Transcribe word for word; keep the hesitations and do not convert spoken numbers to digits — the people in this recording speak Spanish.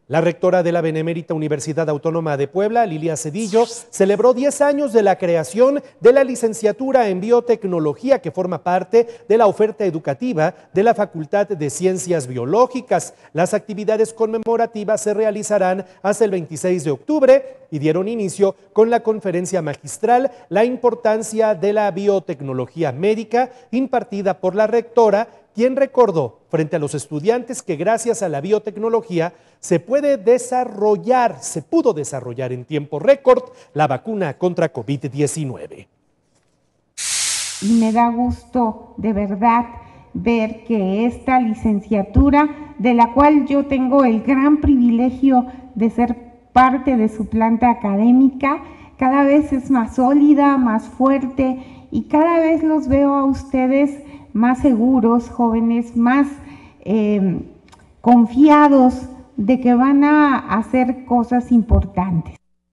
La rectora de la Benemérita Universidad Autónoma de Puebla, Lilia Cedillo, celebró diez años de la creación de la licenciatura en biotecnología que forma parte de la oferta educativa de la Facultad de Ciencias Biológicas. Las actividades conmemorativas se realizarán hasta el veintiséis de octubre y dieron inicio con la conferencia magistral La importancia de la biotecnología médica, impartida por la rectora, quien recordó frente a los estudiantes que gracias a la biotecnología se puede desarrollar, se pudo desarrollar en tiempo récord la vacuna contra COVID diecinueve. Y me da gusto de verdad ver que esta licenciatura, de la cual yo tengo el gran privilegio de ser parte de su planta académica, cada vez es más sólida, más fuerte, y cada vez los veo a ustedes más seguros, jóvenes, más eh, confiados de que van a hacer cosas importantes.